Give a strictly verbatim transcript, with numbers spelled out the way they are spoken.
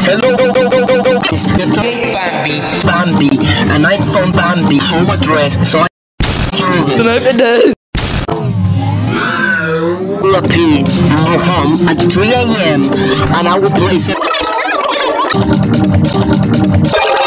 Hello, go, go, go, go, go. Hey, Bambi, Bambi, and I found Bambi home address, so I serve it. Will appear in your home at three A M and I will place it.